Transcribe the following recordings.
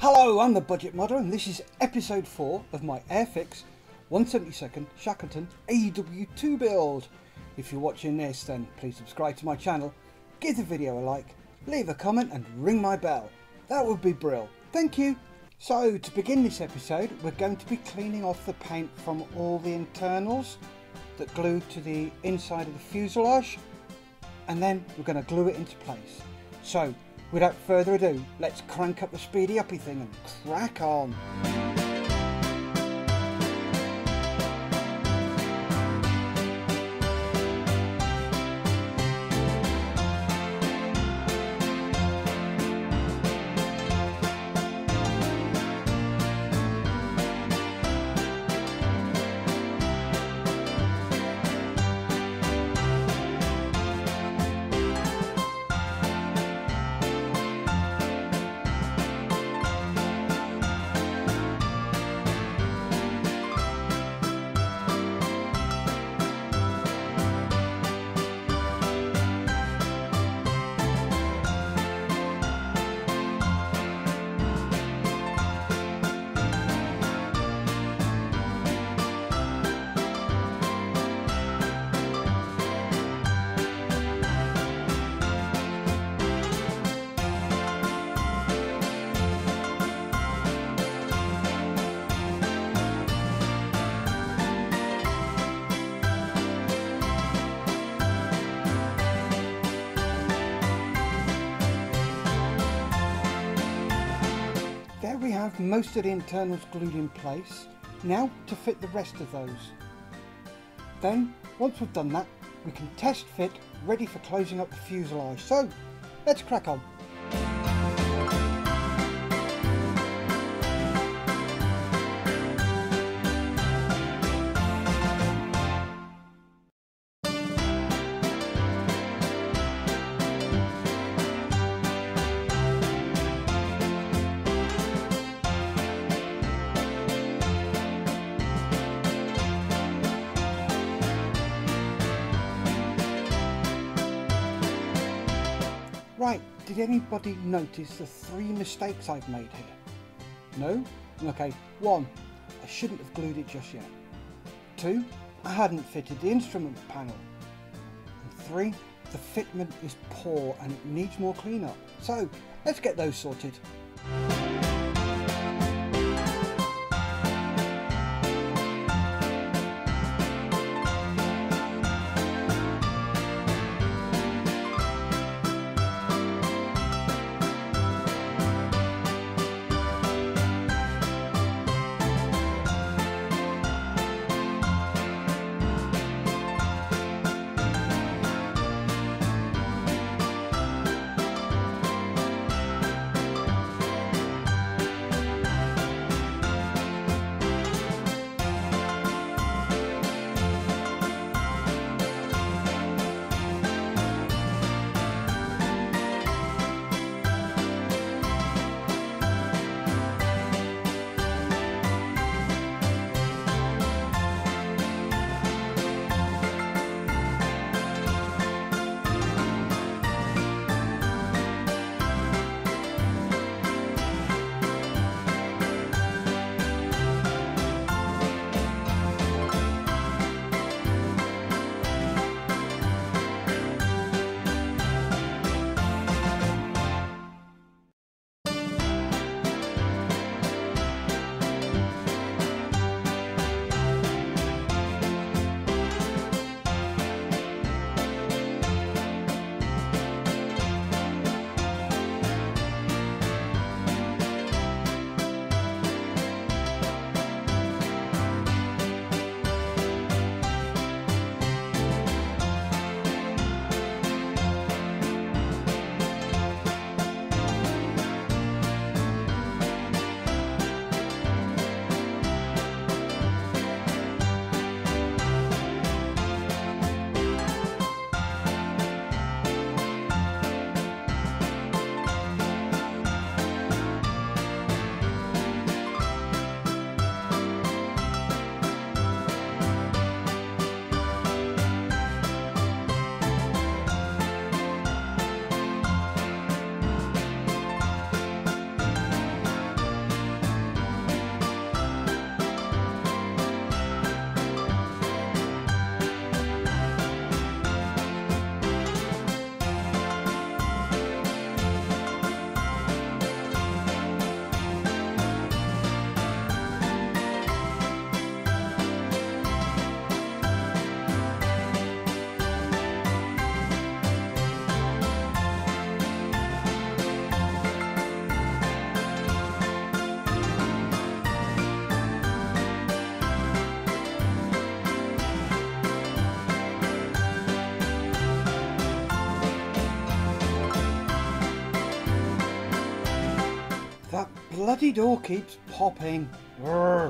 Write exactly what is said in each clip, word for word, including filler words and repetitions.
Hello, I'm the Budget Modder and this is episode four of my Airfix one seventy-second Shackleton A E W two build. If you're watching this, then please subscribe to my channel, give the video a like, leave a comment and ring my bell. That would be brill. Thank you. So to begin this episode, we're going to be cleaning off the paint from all the internals that glued to the inside of the fuselage, and then we're going to glue it into place. So without further ado, let's crank up the speedy uppy thing and crack on. There we have most of the internals glued in place. Now to fit the rest of those. Then, once we've done that, we can test fit, ready for closing up the fuselage. So, let's crack on. Right, did anybody notice the three mistakes I've made here? No? Okay, one, I shouldn't have glued it just yet. Two, I hadn't fitted the instrument panel. And three, the fitment is poor and it needs more cleanup. So, let's get those sorted. bloody door keeps popping. Urgh.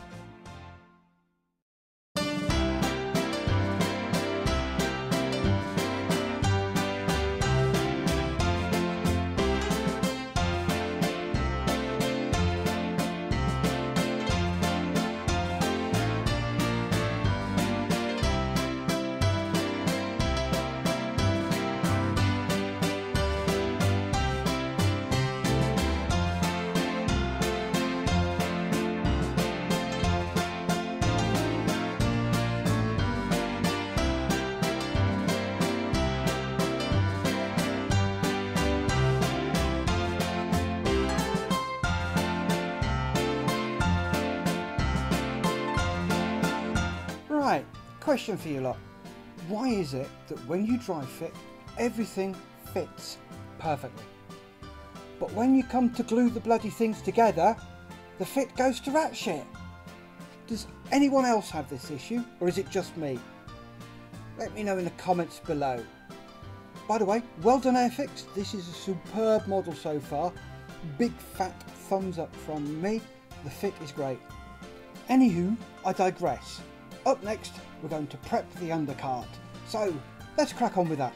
Right, question for you lot. Why is it that when you dry fit, everything fits perfectly? But when you come to glue the bloody things together, the fit goes to rat shit? Does anyone else have this issue, or is it just me? Let me know in the comments below. By the way, well done Airfix, this is a superb model so far. Big fat thumbs up from me, the fit is great. Anywho, I digress. Up next, we're going to prep the undercart. So, let's crack on with that.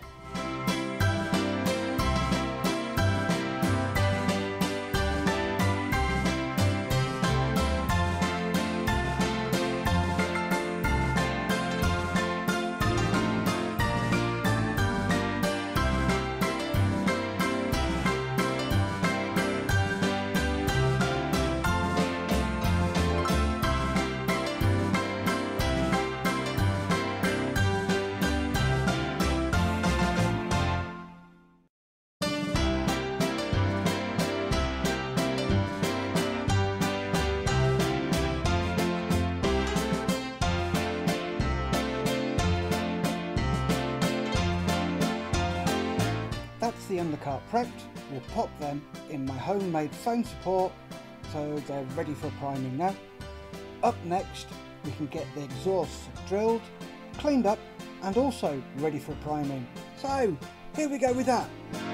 That's the undercart prepped. We'll pop them in my homemade foam support so they're ready for priming now. Up next, we can get the exhausts drilled, cleaned up and also ready for priming. So here we go with that.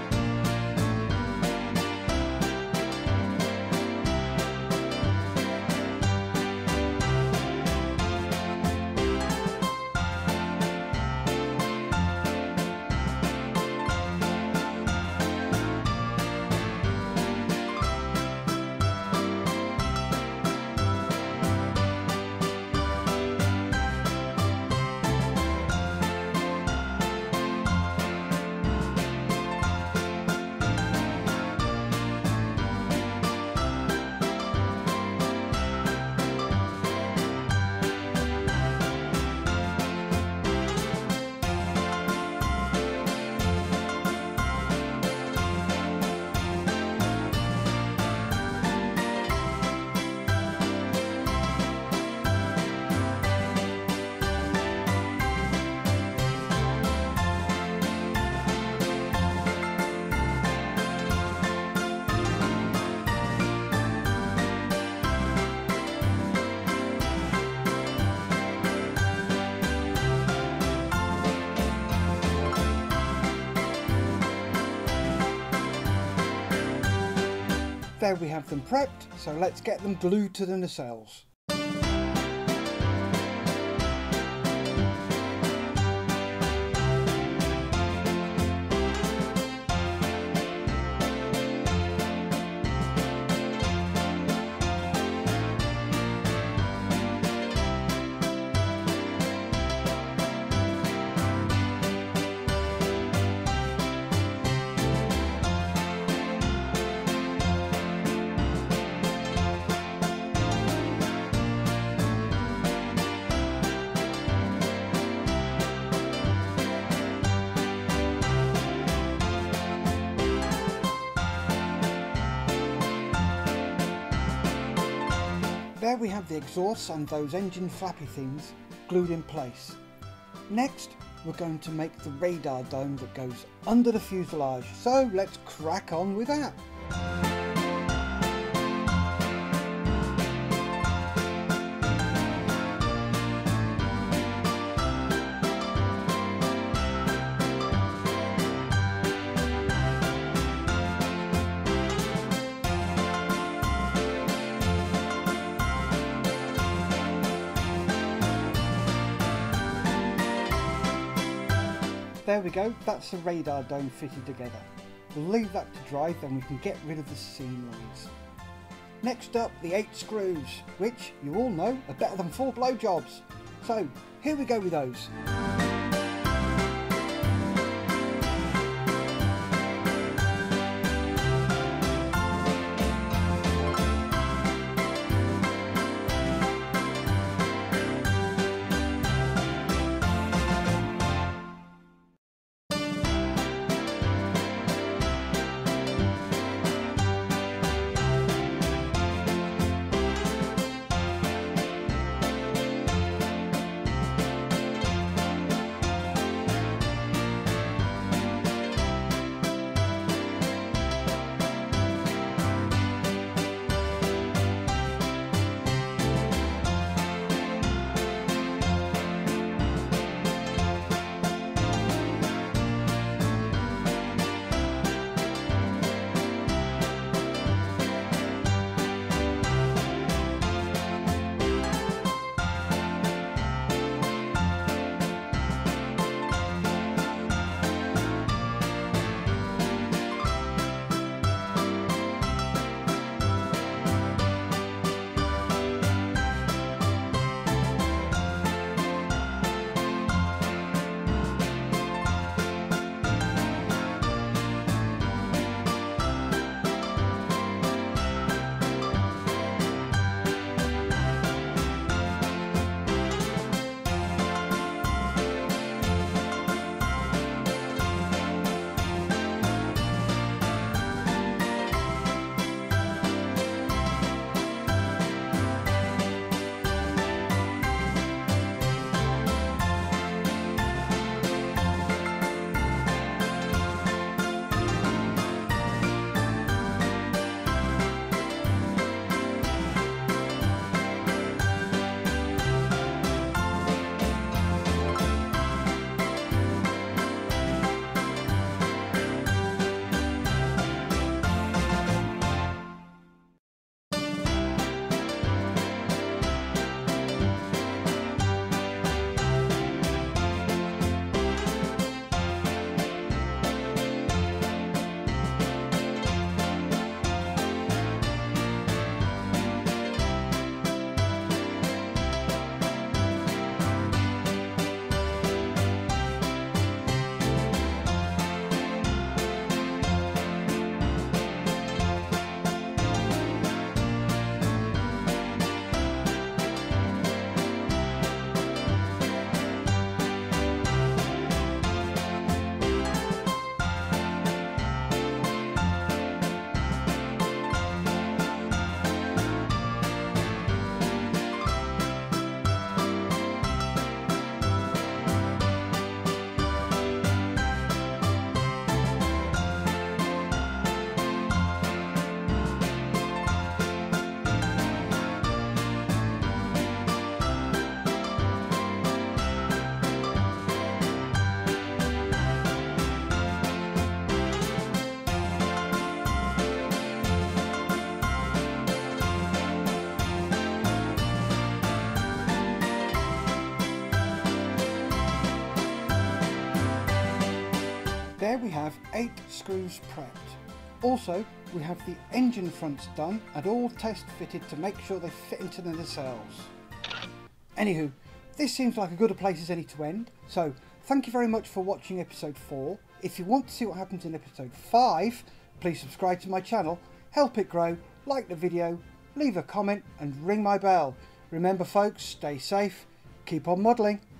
There we have them prepped, so let's get them glued to the nacelles. There we have the exhausts and those engine flappy things glued in place. Next, we're going to make the radar dome that goes under the fuselage, so let's crack on with that. There we go, that's the radar dome fitted together. We'll leave that to dry, then we can get rid of the seam lines. Next up, the eight screws, which you all know are better than four blowjobs. So here we go with those. There we have eight screws prepped. Also, we have the engine fronts done and all test fitted to make sure they fit into the nacelles. Anywho, this seems like a good a place as any to end, so thank you very much for watching episode four. If you want to see what happens in episode five, please subscribe to my channel, help it grow, like the video, leave a comment and ring my bell. Remember folks, stay safe, keep on modelling.